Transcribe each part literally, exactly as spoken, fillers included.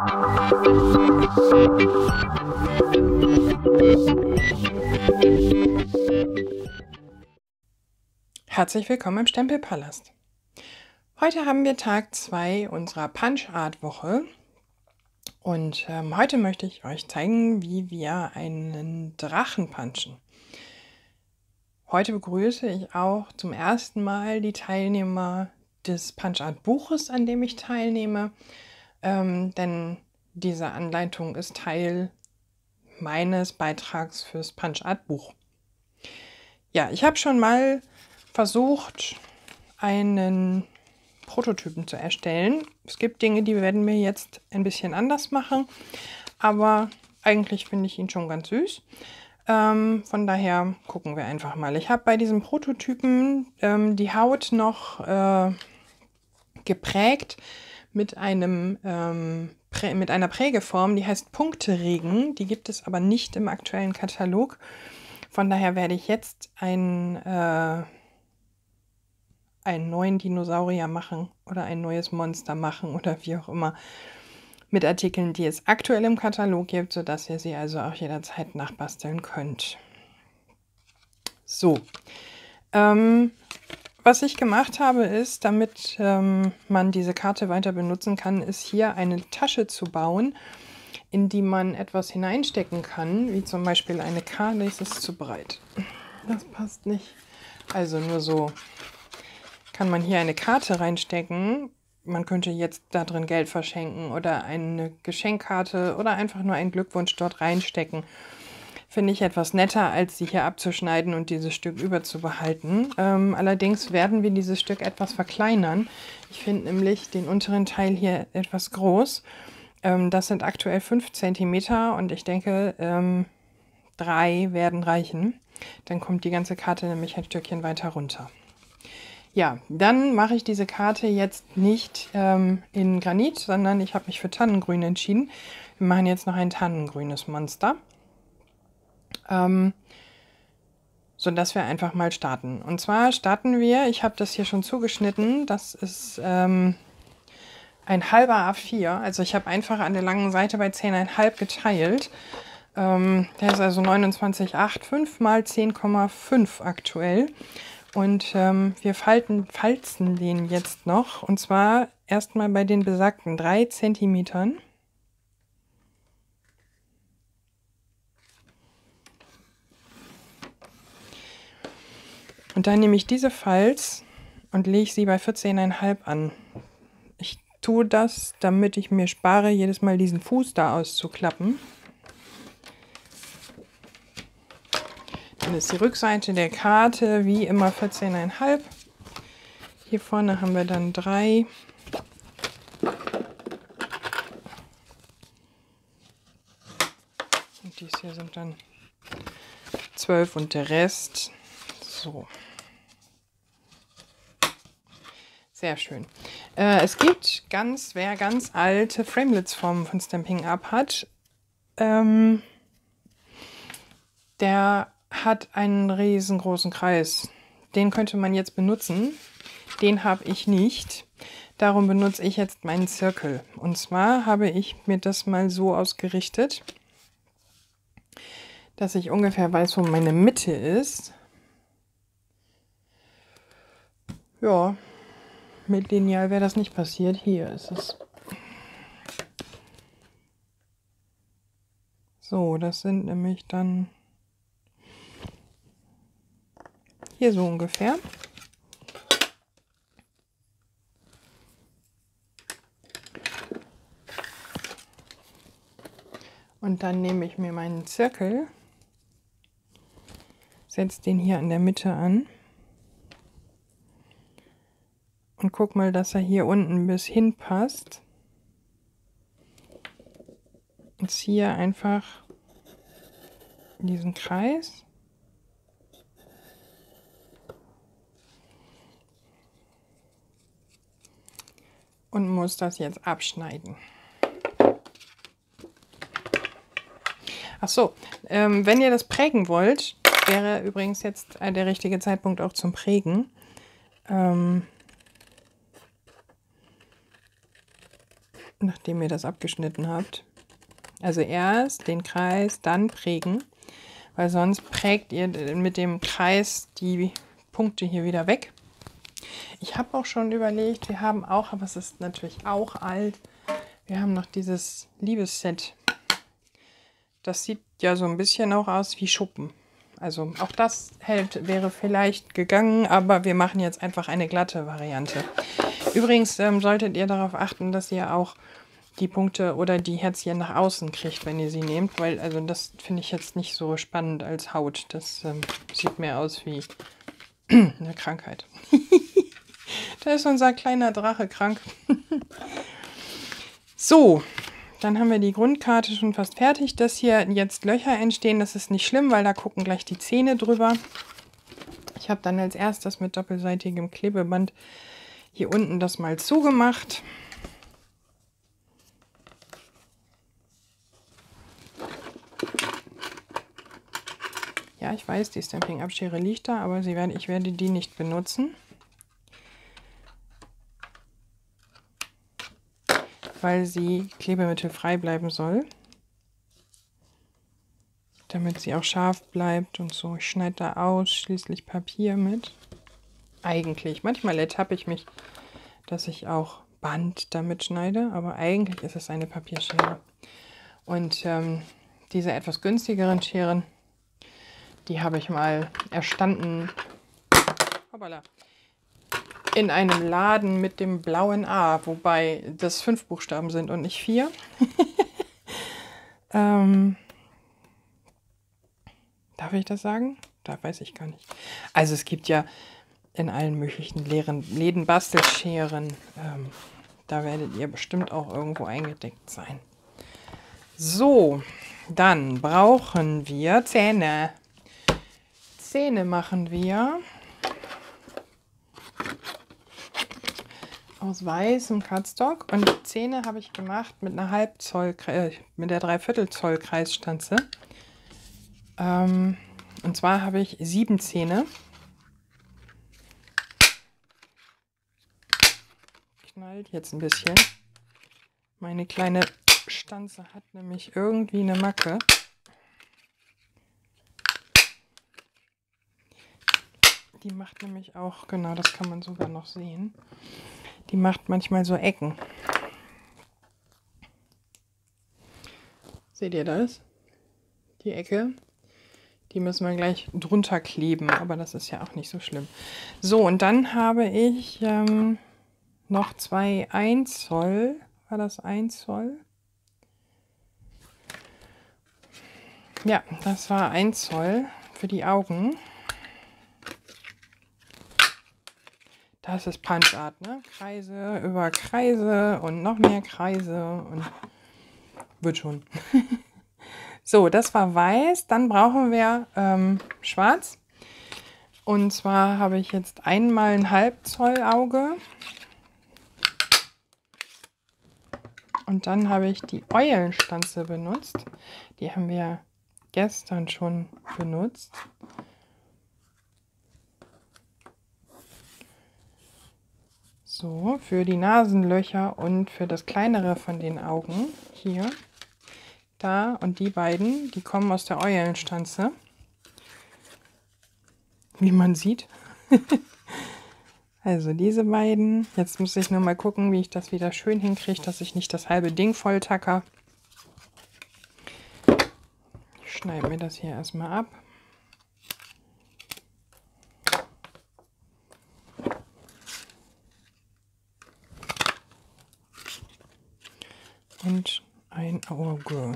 Herzlich willkommen im Stempelpalast. Heute haben wir Tag zwei unserer Punch-Art-Woche und ähm, heute möchte ich euch zeigen, wie wir einen Drachen punchen. Heute begrüße ich auch zum ersten Mal die Teilnehmer des Punch-Art-Buches, an dem ich teilnehme, ähm, denn diese Anleitung ist Teil meines Beitrags fürs Punch-Art-Buch. Ja, ich habe schon mal versucht, einen Prototypen zu erstellen. Es gibt Dinge, die werden wir jetzt ein bisschen anders machen, aber eigentlich finde ich ihn schon ganz süß. Ähm, von daher gucken wir einfach mal. Ich habe bei diesem Prototypen ähm, die Haut noch äh, geprägt mit einem ähm, Prä mit einer Prägeform, die heißt Punkteregen. Die gibt es aber nicht im aktuellen Katalog. Von daher werde ich jetzt ein äh, einen neuen Dinosaurier machen oder ein neues Monster machen oder wie auch immer mit Artikeln, die es aktuell im Katalog gibt, sodass ihr sie also auch jederzeit nachbasteln könnt. So, ähm, was ich gemacht habe ist, damit ähm, man diese Karte weiter benutzen kann, ist hier eine Tasche zu bauen, in die man etwas hineinstecken kann, wie zum Beispiel eine Karte. Das ist zu breit. Das passt nicht. Also nur so kann man hier eine Karte reinstecken. Man könnte jetzt da drin Geld verschenken oder eine Geschenkkarte oder einfach nur einen Glückwunsch dort reinstecken. Finde ich etwas netter, als sie hier abzuschneiden und dieses Stück überzubehalten. Ähm, allerdings werden wir dieses Stück etwas verkleinern. Ich finde nämlich den unteren Teil hier etwas groß. Ähm, das sind aktuell fünf Zentimeter und ich denke, ähm, drei werden reichen. Dann kommt die ganze Karte nämlich ein Stückchen weiter runter. Ja, dann mache ich diese Karte jetzt nicht ähm, in Granit, sondern ich habe mich für Tannengrün entschieden. Wir machen jetzt noch ein tannengrünes Monster, ähm, sodass wir einfach mal starten. Und zwar starten wir, ich habe das hier schon zugeschnitten, das ist ähm, ein halber A vier, also ich habe einfach an der langen Seite bei zehn Komma fünf geteilt. Ähm, der ist also neunundzwanzig Komma fünfundachtzig mal zehn Komma fünf aktuell. Und ähm, wir falten, falzen den jetzt noch, und zwar erstmal bei den besagten drei Zentimetern. Und dann nehme ich diese Falz und lege sie bei vierzehn Komma fünf an. Ich tue das, damit ich mir spare, jedes Mal diesen Fuß da auszuklappen. Dann ist die Rückseite der Karte wie immer vierzehn Komma fünf. Hier vorne haben wir dann drei. Und dies hier sind dann zwölf und der Rest. So. Sehr schön. Äh, es gibt ganz, wer ganz alte Framelits-Formen von Stampin' Up hat, ähm, der hat einen riesengroßen Kreis. Den könnte man jetzt benutzen. Den habe ich nicht. Darum benutze ich jetzt meinen Zirkel. Und zwar habe ich mir das mal so ausgerichtet, dass ich ungefähr weiß, wo meine Mitte ist. Ja, mit Lineal wäre das nicht passiert. Hier ist es. So, das sind nämlich dann hier so ungefähr. Und dann nehme ich mir meinen Zirkel, setze den hier in der Mitte an und guck mal, dass er hier unten bis hin passt. Und ziehe einfach diesen Kreis. Und muss das jetzt abschneiden. Ach so, ähm, wenn ihr das prägen wollt, wäre übrigens jetzt äh, der richtige Zeitpunkt auch zum Prägen. Ähm, nachdem ihr das abgeschnitten habt. Also erst den Kreis, dann prägen, weil sonst prägt ihr mit dem Kreis die Punkte hier wieder weg. Ich habe auch schon überlegt, wir haben auch, aber es ist natürlich auch alt, wir haben noch dieses Liebesset. Das sieht ja so ein bisschen auch aus wie Schuppen. Also auch das hält, wäre vielleicht gegangen, aber wir machen jetzt einfach eine glatte Variante. Übrigens ähm, solltet ihr darauf achten, dass ihr auch die Punkte oder die Herzchen nach außen kriegt, wenn ihr sie nehmt, weil also das finde ich jetzt nicht so spannend als Haut. Das ähm, sieht mehr aus wie eine Krankheit. Da ist unser kleiner Drache krank. So, dann haben wir die Grundkarte schon fast fertig. Dass hier jetzt Löcher entstehen, das ist nicht schlimm, weil da gucken gleich die Zähne drüber. Ich habe dann als erstes mit doppelseitigem Klebeband hier unten das mal zugemacht. Ja, ich weiß, die Stamping-Abschere liegt da, aber sie werden, ich werde die nicht benutzen, weil sie klebemittelfrei bleiben soll, damit sie auch scharf bleibt und so. Ich schneide da ausschließlich Papier mit. Eigentlich. Manchmal ertappe ich mich, dass ich auch Band damit schneide, aber eigentlich ist es eine Papierschere. Und ähm, diese etwas günstigeren Scheren, die habe ich mal erstanden hoppala, in einem Laden mit dem blauen A, wobei das fünf Buchstaben sind und nicht vier. ähm, darf ich das sagen? Da weiß ich gar nicht. Also es gibt ja in allen möglichen leeren Läden Bastelscheren. Ähm, da werdet ihr bestimmt auch irgendwo eingedeckt sein. So, dann brauchen wir Zähne. Zähne machen wir aus weißem Cardstock und Zähne habe ich gemacht mit einer halb Zoll, äh, mit der Dreiviertel Zoll Kreisstanze. Ähm, und zwar habe ich sieben Zähne. Knallt jetzt ein bisschen. Meine kleine Stanze hat nämlich irgendwie eine Macke. Die macht nämlich auch, genau, das kann man sogar noch sehen. Die macht manchmal so Ecken. Seht ihr das? Die Ecke. Die müssen wir gleich drunter kleben, aber das ist ja auch nicht so schlimm. So, und dann habe ich ähm, noch zwei eins Zoll. War das eins Zoll? Ja, das war eins Zoll für die Augen. Das ist Punch-Art, ne? Kreise über Kreise und noch mehr Kreise und wird schon. So, das war weiß. Dann brauchen wir ähm, schwarz. Und zwar habe ich jetzt einmal ein halb Zoll Auge. Und dann habe ich die Eulenstanze benutzt. Die haben wir gestern schon benutzt. So, für die Nasenlöcher und für das kleinere von den Augen. Hier, da und die beiden, die kommen aus der Eulenstanze. Wie man sieht. Also diese beiden. Jetzt muss ich nur mal gucken, wie ich das wieder schön hinkriege, dass ich nicht das halbe Ding voll tacke. Ich schneide mir das hier erstmal ab. Und ein Auge.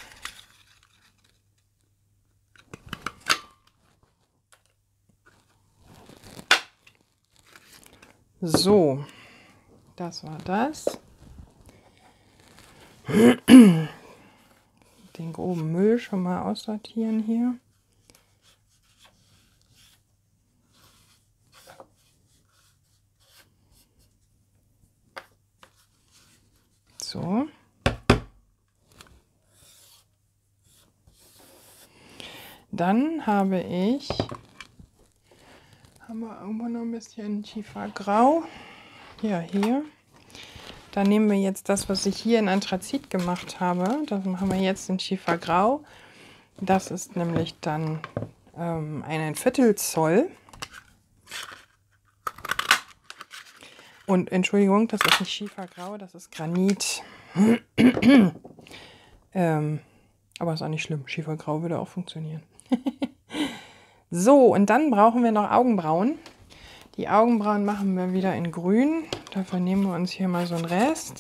So, das war das. Den groben Müll schon mal aussortieren hier. So. Dann habe ich, haben wir irgendwo noch ein bisschen tiefer grau. Ja, hier. Dann nehmen wir jetzt das, was ich hier in Anthrazit gemacht habe. Das machen wir jetzt in Schiefergrau. Das ist nämlich dann ähm, ein Viertel Zoll. Und Entschuldigung, das ist nicht Schiefergrau, das ist Granit. ähm, aber ist auch nicht schlimm. Schiefergrau würde auch funktionieren. So, und dann brauchen wir noch Augenbrauen. Die Augenbrauen machen wir wieder in grün. Dafür nehmen wir uns hier mal so einen Rest.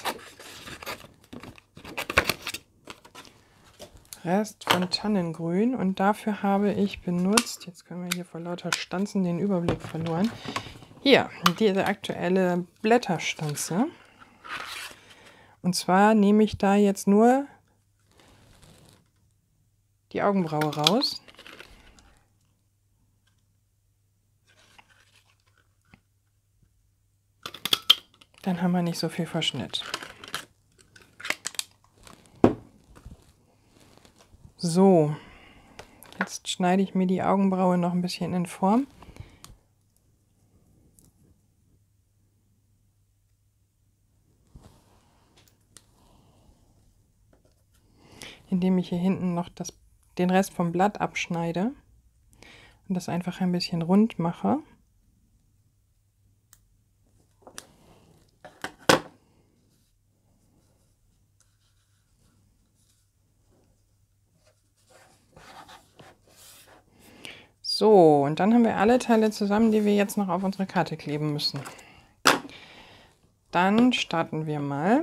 Rest von Tannengrün. Und dafür habe ich benutzt, jetzt können wir hier vor lauter Stanzen den Überblick verloren. Hier, diese aktuelle Blätterstanze. Und zwar nehme ich da jetzt nur die Augenbraue raus. Dann haben wir nicht so viel Verschnitt. So, jetzt schneide ich mir die Augenbraue noch ein bisschen in Form. Indem ich hier hinten noch das, den Rest vom Blatt abschneide und das einfach ein bisschen rund mache. So, und dann haben wir alle Teile zusammen, die wir jetzt noch auf unsere Karte kleben müssen. Dann starten wir mal,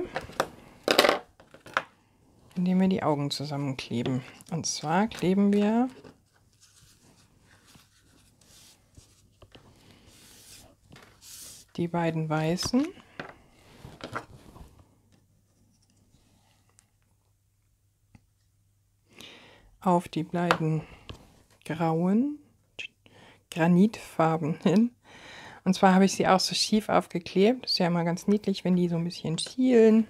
indem wir die Augen zusammenkleben. Und zwar kleben wir die beiden weißen auf die beiden grauen Granitfarben hin. Und zwar habe ich sie auch so schief aufgeklebt. Das ist ja immer ganz niedlich, wenn die so ein bisschen schielen.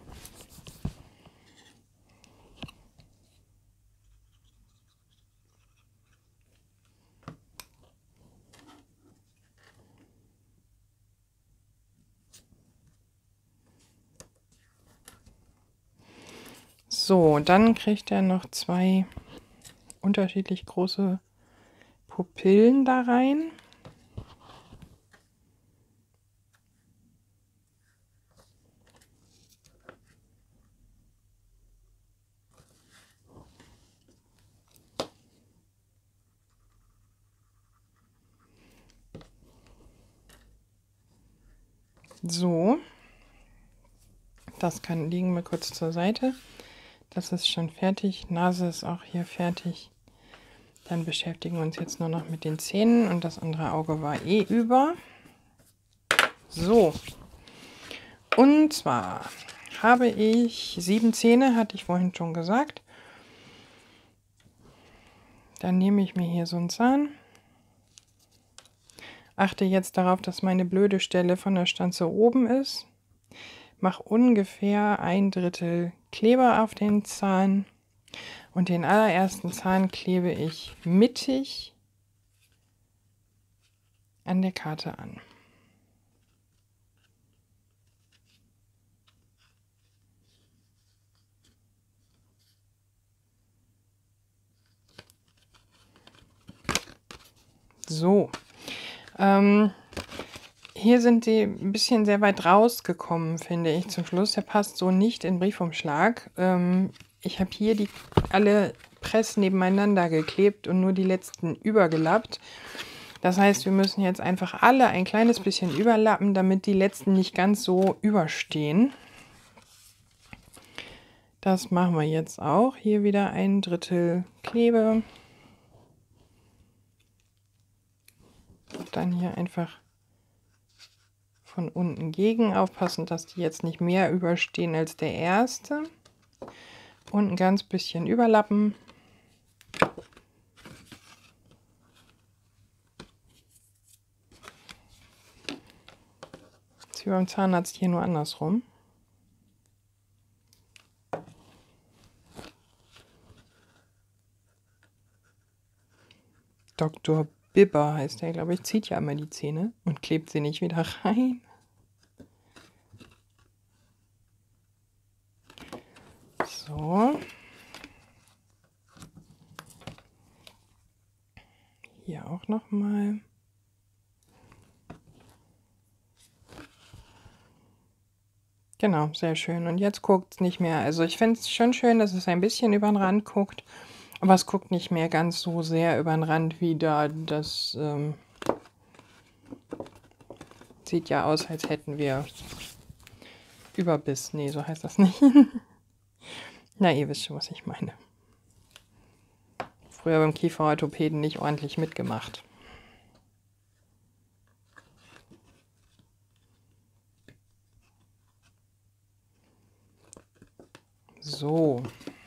So, dann kriegt er noch zwei unterschiedlich große Pupillen da rein. So, das kann liegen wir kurz zur Seite. Das ist schon fertig. Nase ist auch hier fertig. Dann beschäftigen wir uns jetzt nur noch mit den Zähnen und das andere Auge war eh über. So, und zwar habe ich sieben Zähne, hatte ich vorhin schon gesagt. Dann nehme ich mir hier so einen Zahn. Achte jetzt darauf, dass meine blöde Stelle von der Stanze oben ist. Mache ungefähr ein Drittel Kleber auf den Zahn. Und den allerersten Zahn klebe ich mittig an der Karte an. So, ähm, hier sind die ein bisschen sehr weit rausgekommen, finde ich, zum Schluss. Der passt so nicht in den Briefumschlag. Ähm, ich habe hier die alle Press nebeneinander geklebt und nur die letzten übergelappt. Das heißt, wir müssen jetzt einfach alle ein kleines bisschen überlappen, damit die letzten nicht ganz so überstehen. Das machen wir jetzt auch. Hier wieder ein Drittel Klebe. Und dann hier einfach von unten gegen aufpassen, dass die jetzt nicht mehr überstehen als der erste. Und ein ganz bisschen überlappen. Das ist wie beim Zahnarzt hier nur andersrum. Doktor Bibber heißt der, glaube ich, zieht ja immer die Zähne und klebt sie nicht wieder rein. So. Hier auch noch mal. Genau, sehr schön. Und jetzt guckt es nicht mehr. Also ich finde es schon schön, dass es ein bisschen über den Rand guckt, aber es guckt nicht mehr ganz so sehr über den Rand wie da. Das ähm, sieht ja aus, als hätten wir Überbiss. Nee, so heißt das nicht. Na, ihr wisst schon, was ich meine. Früher beim Kieferorthopäden nicht ordentlich mitgemacht. So.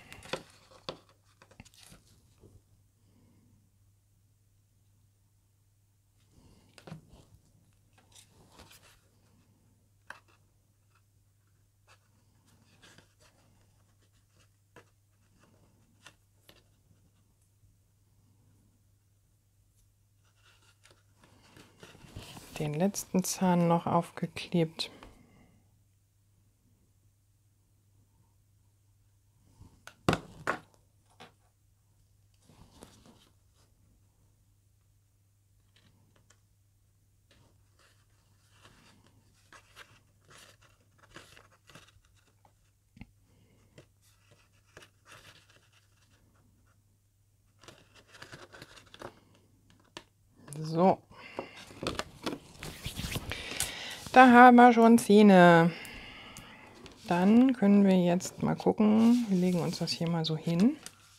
Den letzten Zahn noch aufgeklebt. So. Da haben wir schon Zähne. Dann können wir jetzt mal gucken. Wir legen uns das hier mal so hin.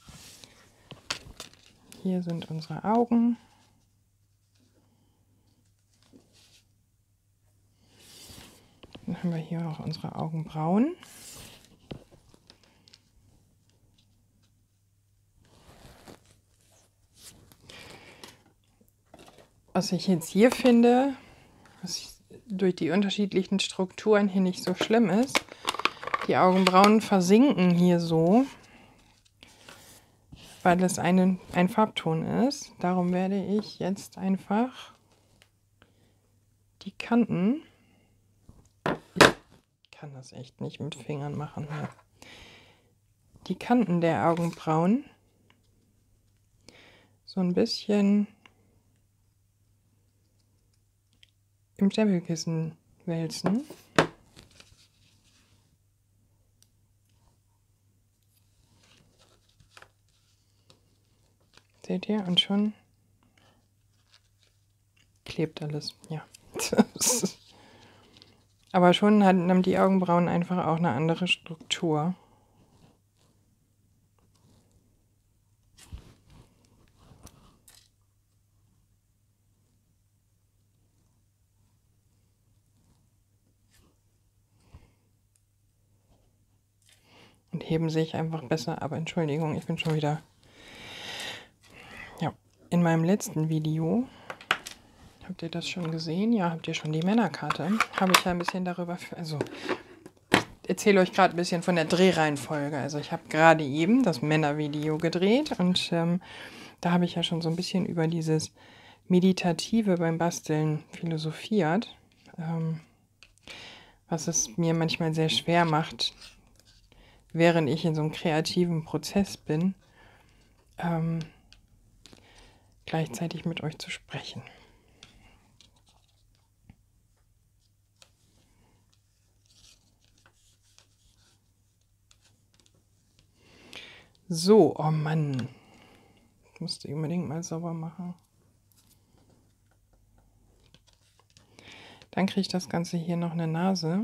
Hier sind unsere Augen. Dann haben wir hier auch unsere Augenbrauen. Was ich jetzt hier finde, was durch die unterschiedlichen Strukturen hier nicht so schlimm ist, die Augenbrauen versinken hier so, weil es einen, ein Farbton ist. Darum werde ich jetzt einfach die Kanten, ich kann das echt nicht mit Fingern machen, hier. Die Kanten der Augenbrauen so ein bisschen im Stempelkissen wälzen. Seht ihr? Und schon klebt alles. Ja. Aber schon haben die Augenbrauen einfach auch eine andere Struktur. Und heben sich einfach besser. Aber Entschuldigung, ich bin schon wieder... Ja, in meinem letzten Video, habt ihr das schon gesehen? Ja, habt ihr schon die Männerkarte? Habe ich ja ein bisschen darüber... Also, ich erzähle euch gerade ein bisschen von der Drehreihenfolge. Also ich habe gerade eben das Männervideo gedreht und ähm, da habe ich ja schon so ein bisschen über dieses Meditative beim Basteln philosophiert, ähm, was es mir manchmal sehr schwer macht, während ich in so einem kreativen Prozess bin, ähm, gleichzeitig mit euch zu sprechen. So, oh Mann, ich musste unbedingt mal sauber machen. Dann kriege ich das Ganze hier noch eine Nase.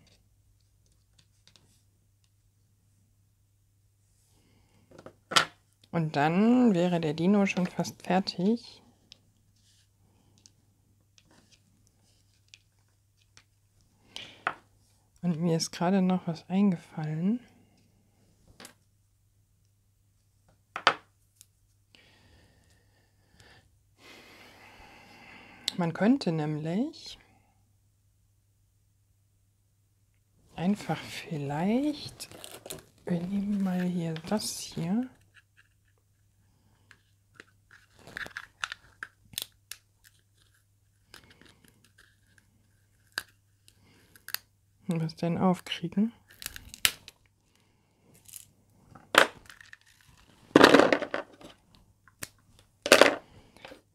Und dann wäre der Dino schon fast fertig. Und mir ist gerade noch was eingefallen. Man könnte nämlich einfach vielleicht, wir nehmen mal hier das hier. Und was denn aufkriegen.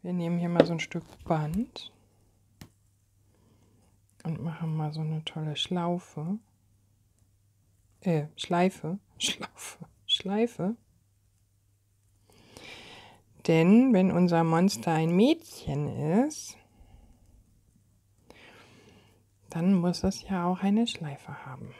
Wir nehmen hier mal so ein Stück Band und machen mal so eine tolle Schlaufe. Äh, Schleife. Schlaufe. Schleife. Denn wenn unser Monster ein Mädchen ist, dann muss es ja auch eine Schleife haben.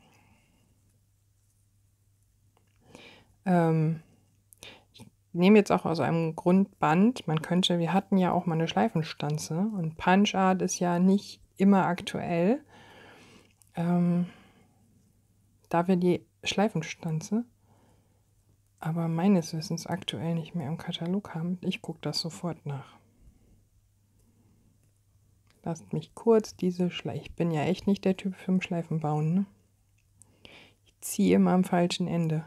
Ähm, ich nehme jetzt auch aus einem Grundband. Man könnte, wir hatten ja auch mal eine Schleifenstanze und Punch Art ist ja nicht immer aktuell. Ähm, da wir die Schleifenstanze aber meines Wissens aktuell nicht mehr im Katalog haben, ich gucke das sofort nach. Lasst mich kurz diese Schleife. Ich bin ja echt nicht der Typ für Schleifen bauen, ne? Ich ziehe immer am falschen Ende.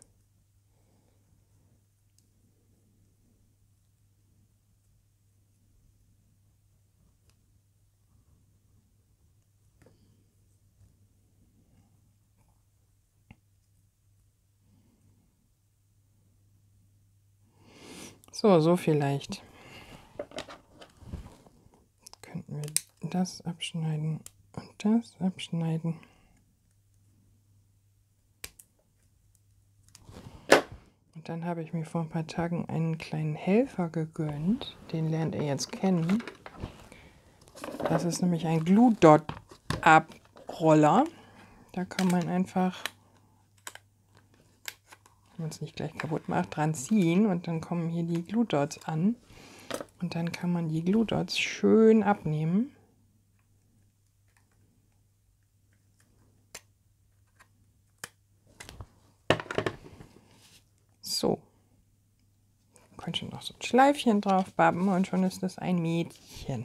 So, so vielleicht. Jetzt könnten wir das abschneiden und das abschneiden. Und dann habe ich mir vor ein paar Tagen einen kleinen Helfer gegönnt. Den lernt ihr jetzt kennen. Das ist nämlich ein Glue Dot Abroller. Da kann man einfach, wenn man es nicht gleich kaputt macht, dran ziehen und dann kommen hier die Glue Dots an. Und dann kann man die Glue Dots schön abnehmen. So. Man könnte noch so ein Schleifchen drauf babben und schon ist das ein Mädchen.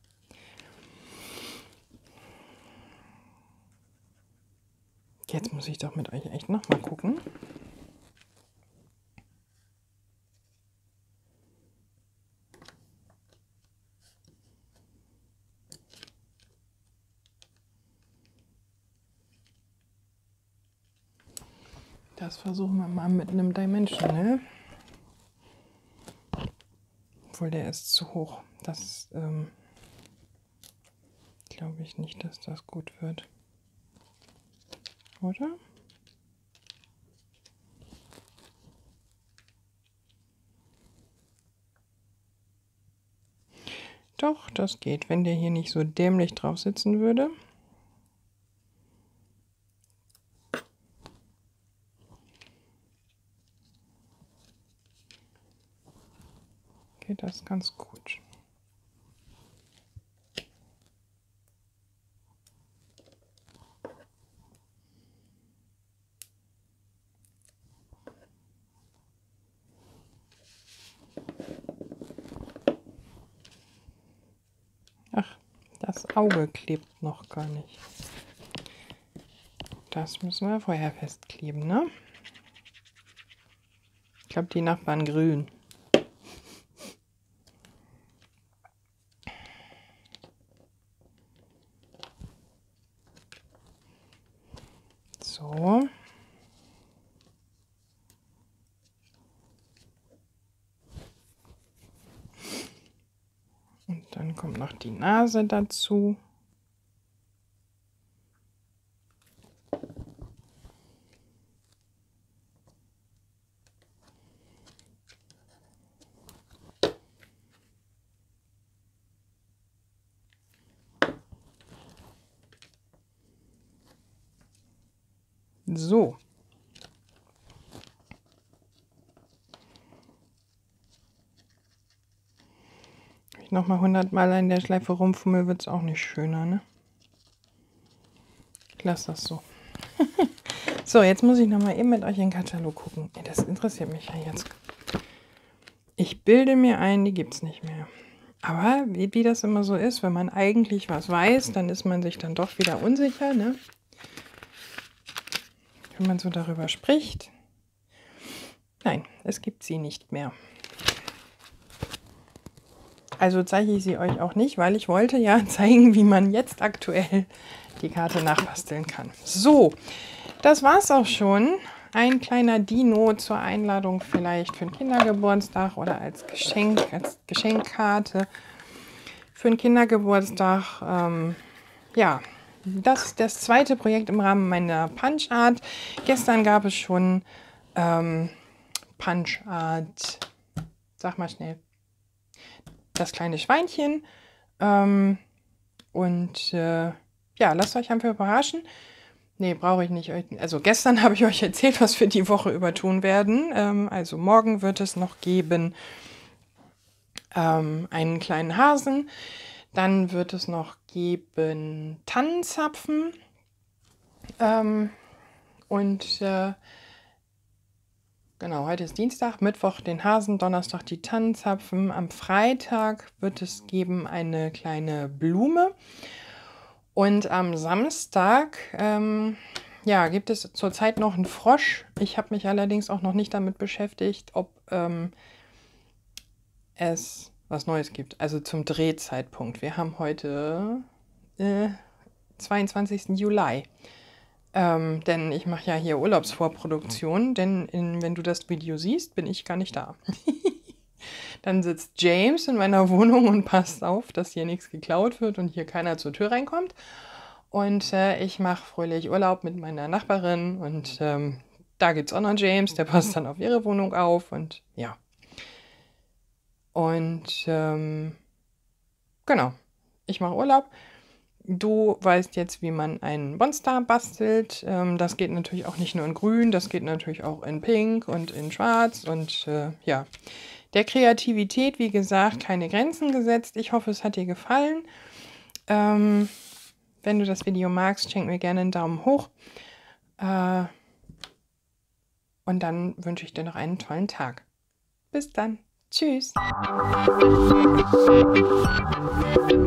Jetzt muss ich doch mit euch echt noch mal gucken. Das versuchen wir mal mit einem Dimensional. Obwohl der ist zu hoch. Das ähm, glaube ich nicht, dass das gut wird. Oder? Doch, das geht, wenn der hier nicht so dämlich drauf sitzen würde. Geht das ganz gut. Ach, das Auge klebt noch gar nicht. Das müssen wir vorher festkleben, ne? Ich glaube, die Nachbarn grün. So. Und dann kommt noch die Nase dazu. So. Wenn ich nochmal hundert Mal an der Schleife rumfummel, wird es auch nicht schöner, ne? Ich lasse das so. So, jetzt muss ich nochmal eben mit euch in den Katalog gucken. Das interessiert mich ja jetzt. Ich bilde mir ein, die gibt es nicht mehr. Aber wie, wie das immer so ist, wenn man eigentlich was weiß, dann ist man sich dann doch wieder unsicher, ne? Wenn man so darüber spricht. Nein, es gibt sie nicht mehr. Also zeige ich sie euch auch nicht, weil ich wollte ja zeigen, wie man jetzt aktuell die Karte nachbasteln kann. So, das war's auch schon. ein kleiner Dino zur Einladung vielleicht für einen Kindergeburtstag oder als Geschenk, als Geschenkkarte für einen Kindergeburtstag. Ähm, ja, das ist das zweite Projekt im Rahmen meiner Punch Art. Gestern gab es schon ähm, Punch Art, sag mal schnell, das kleine Schweinchen. Ähm, und äh, ja, lasst euch einfach überraschen. Nee, brauche ich nicht. Also gestern habe ich euch erzählt, was wir die Woche über tun werden. Ähm, also morgen wird es noch geben ähm, einen kleinen Hasen. Dann wird es noch geben Tannenzapfen. Ähm, und äh, genau, heute ist Dienstag, Mittwoch den Hasen, Donnerstag die Tannenzapfen. Am Freitag wird es geben eine kleine Blume. Und am Samstag ähm, ja, gibt es zurzeit noch einen Frosch. Ich habe mich allerdings auch noch nicht damit beschäftigt, ob ähm, es was Neues gibt. Also zum Drehzeitpunkt. Wir haben heute äh, zweiundzwanzigsten Juli. Ähm, denn ich mache ja hier Urlaubsvorproduktion. Denn in, wenn du das Video siehst, bin ich gar nicht da. Dann sitzt James in meiner Wohnung und passt auf, dass hier nichts geklaut wird und hier keiner zur Tür reinkommt. Und äh, ich mache fröhlich Urlaub mit meiner Nachbarin und ähm, da gibt es auch noch James, der passt dann auf ihre Wohnung auf und ja. Und ähm, genau, ich mache Urlaub. Du weißt jetzt, wie man einen Monster bastelt. Ähm, das geht natürlich auch nicht nur in grün, das geht natürlich auch in pink und in schwarz und äh, ja. Der Kreativität, wie gesagt, keine Grenzen gesetzt. Ich hoffe, es hat dir gefallen. Ähm, wenn du das Video magst, schenk mir gerne einen Daumen hoch. Äh, und dann wünsche ich dir noch einen tollen Tag. Bis dann. Tschüss.